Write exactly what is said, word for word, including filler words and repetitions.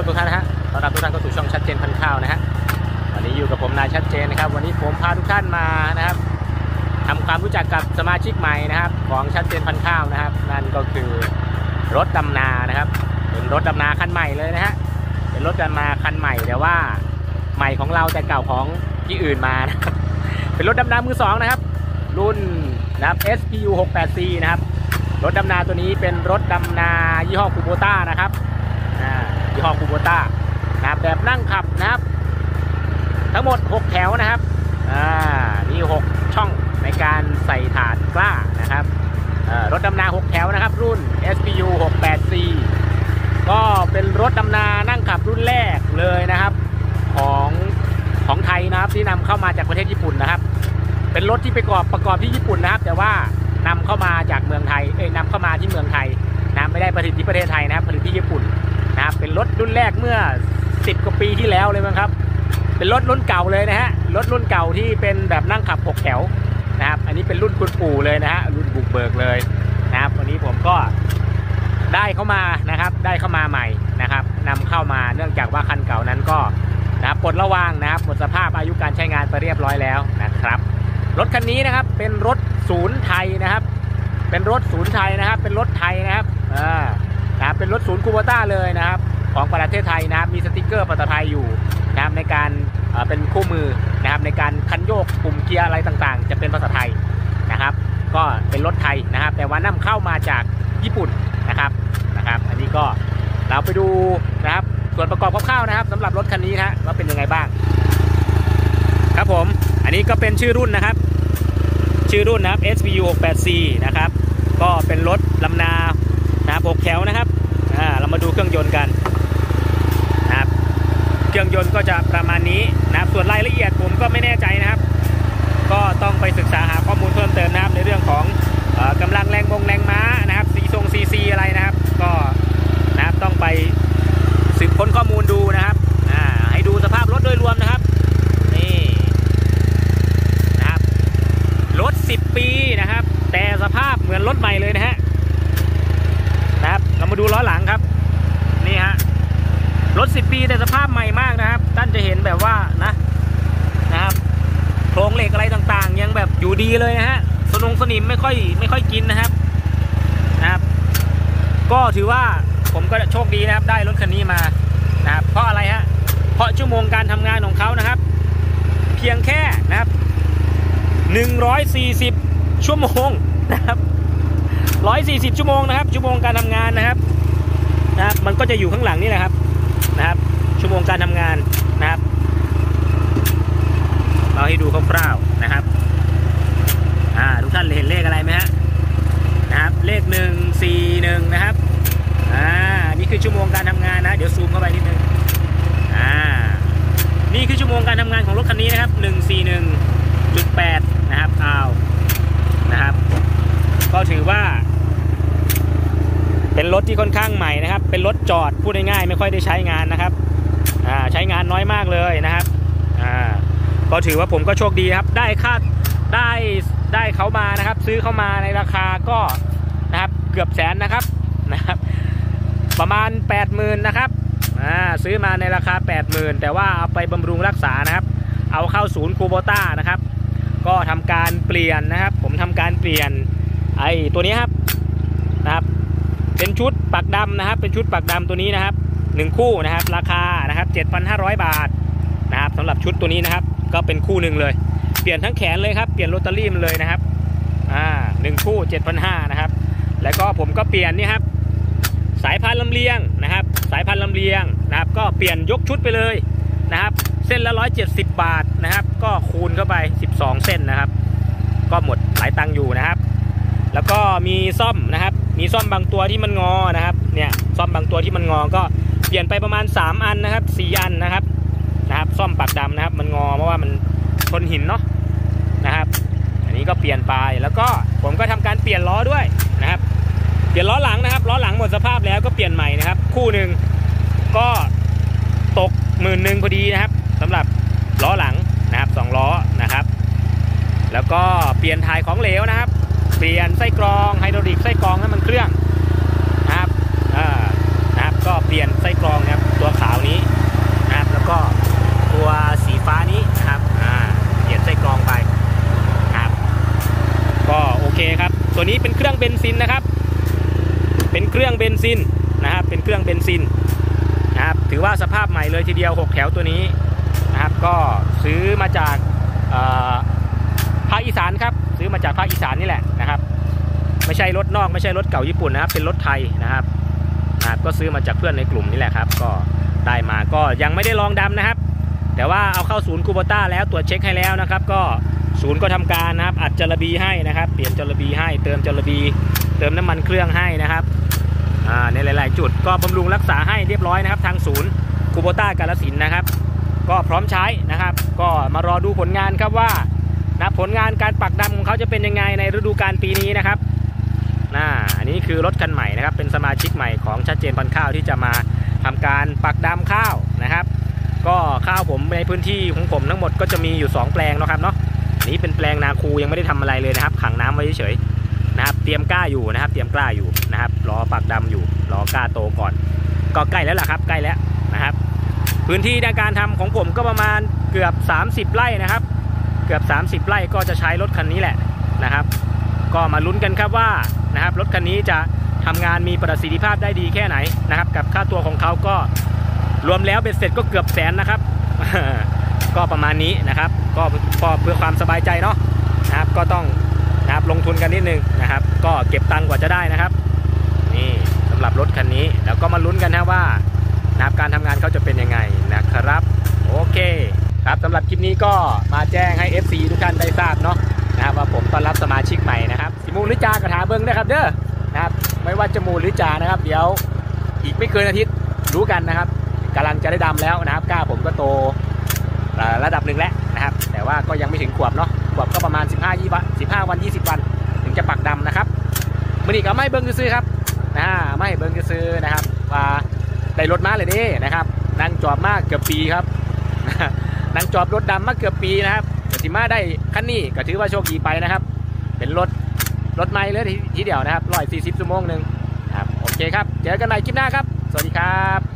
มทุกท่านนะฮะต้อนรับทุกท่านเข้าสู่ช่องชัดเจนพันข้าวนะฮะวันนี้อยู่กับผมนายชัดเจนนะครับวันนี้ผมพาทุกท่านมานะครับทำความรู้จักกับสมาชิกใหม่นะครับของชัดเจนพันข้าวนะครับนั่นก็คือรถดำนานะครับเป็นรถดำนาคันใหม่เลยนะฮะเป็นรถดำนาคันใหม่แต่ว่าใหม่ของเราแต่เก่าของที่อื่นมานะครับเป็นรถดำนามือสองนะครับรุ่นนะครับ เอส พี ยู หกสิบแปด ซี นะครับรถดำนาตัวนี้เป็นรถดำนายี่ห้อคูโบต้านะครับยี่ห้อคูโบต้านะครับแบบนั่งขับนะครับทั้งหมดหกแถวนะครับอ่ามีหกช่องในการใส่ถาดกล้านะครับรถดำนาหกแถวนะครับรุ่น เอส พี ยู หกสิบแปด ซี ก็เป็นรถดำนานั่งขับรุ่นแรกเลยนะครับของของไทยนะครับที่นำเข้ามาจากประเทศญี่ปุ่นนะครับเป็นรถที่ไปประกอบประกอบที่ญี่ปุ่นนะครับแต่ว่านำเข้ามาจากเมืองไทยเอ้ยนำเข้ามาที่เมืองไทยนะไม่ได้ผลิตที่ประเทศไทยนะครับผลิตที่ญี่ปุ่นนะครับเป็นรถรุ่นแรกเมื่อสิบกว่าปีที่แล้วเลยมั้งครับเป็นรถรุ่นเก่าเลยนะฮะรถรุ่นเก่าที่เป็นแบบนั่งขับหกแถวนะครับอันนี้เป็นรุ่นคุณปู่เลยนะฮะรุ่นบุกเบิกเลยนะครับวันนี้ผมก็ได้เข้ามานะครับได้เข้ามาใหม่นะครับนำเข้ามาเนื่องจากว่าคันเก่านั้นก็นะครับปลดระวางนะครับหมดสภาพอายุการใช้งานไปเรียบร้อยแล้วนะครับรถคันนี้นะครับเป็นรถศูนย์ไทยนะครับเป็นรถศูนย์ไทยนะครับเป็นรถไทยนะครับอ่านะครับเป็นรถศูนย์คูโบต้าเลยนะครับของประเทศไทยนะครับมีสติ๊กเกอร์ภาษาไทยอยู่นะครับในการเป็นคู่มือนะครับในการคันโยกปุ่มเกียร์อะไรต่างๆจะเป็นภาษาไทยนะครับก็เป็นรถไทยนะครับแต่ว่านำเข้ามาจากญี่ปุ่นนะครับนะครับอันนี้ก็เราไปดูนะครับส่วนประกอบคร่าวๆนะครับสำหรับรถคันนี้นะว่าเป็นยังไงบ้างครับผมอันนี้ก็เป็นชื่อรุ่นนะครับชื่อรุ่นนะครับ เอส พี ยู หกสิบแปด ซี นะครับก็เป็นรถลำนานะครับหกแถวนะครับอ่าเรามาดูเครื่องยนต์กันนะครับเครื่องยนต์ก็จะประมาณนี้นะครับส่วนรายละเอียดผมก็ไม่แน่ใจนะครับก็ต้องไปศึกษาหาข้อมูลเพิ่มเติมนะครับในเรื่องของเอ่อกำลังแรงบงแรงม้านะครับซีทรงซีซีอะไรนะครับก็นะครับต้องไปสืบค้นข้อมูลดูนะครับอ่าให้ดูสภาพรถโดยรวมนะครับนี่นะครับรถสิบปีนะครับแต่สภาพเหมือนรถใหม่เลยนะฮะนะครับเรามาดูล้อหลังครับนี่ฮะรถสิบปีแต่สภาพใหม่มากนะครับท่านจะเห็นแบบว่านะนะครับโครงเหล็กอะไรต่างๆยังแบบอยู่ดีเลยนะฮะสนงสนิมไม่ค่อยไม่ค่อยกินนะครับนะครับก็ถือว่าผมก็โชคดีนะครับได้รถคันนี้มานะครับเพราะอะไรฮะเพราะชั่วโมงการทำงานของเขานะครับเพียงแค่นะครับหนึ่งร้อยสี่สิบชั่วโมงนะครับหนึ่งร้อยสี่สิบชั่วโมงนะครับชั่วโมงการทำงานนะครับนะครับมันก็จะอยู่ข้างหลังนี่แหละครับนะครับชั่วโมงการทำงานนะครับเราให้ดูคร่าวๆนะครับอ่าทุกท่านเห็นเลขอะไรไหมฮะนะครับเลขหนึ่งสี่หนึ่งนะครับอ่านี่คือชั่วโมงการทำงานนะเดี๋ยวซูมเข้าไปนิดนึงอ่านี่คือชั่วโมงการทำงานของรถคันนี้นะครับหนึ่งสี่หนึ่งจุดแปดนะครับอ้าวนะครับก็ถือว่าเป็นรถที่ค่อนข้างใหม่นะครับเป็นรถจอดพูดง่ายๆไม่ค่อยได้ใช้งานนะครับอ่าใช้งานน้อยมากเลยนะครับอ่าก็ถือว่าผมก็โชคดีครับได้ค่าได้ได้เขามานะครับซื้อเข้ามาในราคาก็นะครับเกือบแสนนะครับนะครับประมาณ แปดหมื่น นะครับอ่าซื้อมาในราคา แปดหมื่น แต่ว่าเอาไปบำรุงรักษานะครับเอาเข้าศูนย์คูโบต้านะครับก็ทำการเปลี่ยนนะครับผมทำการเปลี่ยนไอ้ตัวนี้ครับนะครับเป็นชุดปักดำนะครับเป็นชุดปักดำตัวนี้นะครับหนึ่งคู่นะครับราคานะครับ เจ็ดพันห้าร้อย บาทนะครับสำหรับชุดตัวนี้นะครับก็เป็นคู่หนึ่งเลยเปลี่ยนทั้งแขนเลยครับเปลี่ยนโรตารี่มันเลยนะครับอ่าหนึ่งคู่ เจ็ดพันห้าร้อย นะครับแล้วก็ผมก็เปลี่ยนนี่ครับสายพันธุ์ลำเลียงนะครับสายพันธุ์ลำเลียงนะครับก็เปลี่ยนยกชุดไปเลยนะครับเส้นละหนึ่งร้อยเจ็ดสิบบาทนะครับก็คูณเข้าไปสิบสองเส้นนะครับก็หมดหลายตังค์อยู่นะครับแล้วก็มีซ่อมนะครับมีซ่อมบางตัวที่มันงอนะครับเนี่ยซ่อมบางตัวที่มันงอก็เปลี่ยนไปประมาณสามอันนะครับสี่อันนะครับนะครับซ่อมปักดำนะครับมันงอเพราะว่ามันชนหินเนาะนะครับอันนี้ก็เปลี่ยนไปแล้วก็ผมก็ทำการเปลี่ยนล้อด้วยนะครับเปลี่ยนล้อหลังนะครับล้อหลังหมดสภาพแล้วก็เปลี่ยนใหม่นะครับคู่หนึ่งก็ตกหมื่นหนึ่งพอดีนะครับสำหรับล้อหลังนะครับสองล้อนะครับแล้วก็เปลี่ยนถ่ายของเหลวนะครับเปลี่ยนไส้กรองไฮดรอลิกไส้กรองให้มันเครื่องนะครับอ่านะครับก็ปลี่ยนไส้กรองนะครับตัวขาวนี้นะครับแล้วก็ตัวสีฟ้านี้นะครับอ่าเปลี่ยนไส้กรองไปครับก็โอเคครับตัวนี้เป็นเครื่องเบนซินนะครับเป็นเครื่องเบนซินนะครับเป็นเครื่องเบนซินนะครับถือว่าสภาพใหม่เลยทีเดียวหกแถวตัวนี้นะครับก็ซื้อมาจากภาคอีสานครับซื้อมาจากภาคอีสานนี่แหละนะครับไม่ใช่รถนอกไม่ใช่รถเก่าญี่ปุ่นนะครับเป็นรถไทยนะครับนะครับก็ซื้อมาจากเพื่อนในกลุ่มนี่แหละครับก็ได้มาก็ยังไม่ได้ลองดำนะครับแต่ว่าเอาเข้าศูนย์คูโบต้าแล้วตรวจเช็คให้แล้วนะครับก็ศูนย์ก็ทำการนะครับอัดจระบีให้นะครับเปลี่ยนจระบีให้เติมจระบีเติมน้ำมันเครื่องให้นะครับในหลายๆจุดก็บำรุงรักษาให้เรียบร้อยนะครับทางศูนย์คูโบต้ากาฬสินธุ์นะครับก็พร้อมใช้นะครับก็มารอดูผลงานครับว่านะผลงานการปักดำของเขาจะเป็นยังไงในฤดูกาลปีนี้นะครับน่าอันนี้คือรถคันใหม่นะครับเป็นสมาชิกใหม่ของชัดเจนพันธุ์ข้าวที่จะมาทำการปักดำข้าวนะครับก็ข้าวผมในพื้นที่ของผมทั้งหมดก็จะมีอยู่สองแปลงนะครับเนาะนี้เป็นแปลงนาคูยังไม่ได้ทำอะไรเลยนะครับขังน้ำไว้เฉยๆนะครับเตรียมกล้าอยู่นะครับเตรียมกล้าอยู่นะครับรอปักดำอยู่รอกล้าโตก่อนก็ใกล้แล้วล่ะครับใกล้แล้วนะครับพื้นที่ในการทำของผมก็ประมาณเกือบสามสิบไร่นะครับเกือบสามสิบไร่ก็จะใช้รถคันนี้แหละนะครับก็มาลุ้นกันครับว่านะครับรถคันนี้จะทำงานมีประสิทธิภาพได้ดีแค่ไหนนะครับกับค่าตัวของเขาก็รวมแล้วเบ็ดเสร็จก็เกือบแสนนะครับ ก็ประมาณนี้นะครับก็เพื่อความสบายใจเนาะนะครับก็ต้องนะครับลงทุนกันนิดนึงนะครับก็เก็บตังค์กว่าจะได้นะครับนี่สำหรับรถคันนี้แล้วก็มาลุ้นกันนะว่านะครับการทำงานเขาจะเป็นยังไงนะครับโอเคครับสำหรับคลิปนี้ก็มาแจ้งให้ เอฟ ซี ทุกท่านได้ทราบเนาะนะครับว่าผมต้อนรับสมาชิกใหม่นะครับสิมูลหรือจากระถาเบิ้งนะครับเด้อนะครับไม่ว่าจะมูลหรือจานะครับเดี๋ยวอีกไม่เกินอาทิตย์รู้กันนะครับกำลังจะได้ดำแล้วนะครับกล้าผมก็โตระดับหนึ่งแล้วนะครับแต่ว่าก็ยังไม่ถึงขวบเนาะขวบก็ประมาณสิบห้า ยี่สิบ สิบห้าวันยี่สิบวันถึงจะปักดำนะครับมื่อนี้ก็ไม่เบิ้งซื้อครับนะไม่เบิ้งซื้อนะครับว่าได้รถมาเลยดินะครับนั่งจอบมากเกือบปีครับนั่งจอบรถดำมาเกือบปีนะครับแต่ที่มาได้คันนี้ก็ถือว่าโชคดีไปนะครับเป็นรถรถใหม่เลยทีเดียวนะครับร้อยสี่สิบชั่วโมงหนึ่งครับโอเคครับเจอกันใหม่คลิปหน้าครับสวัสดีครับ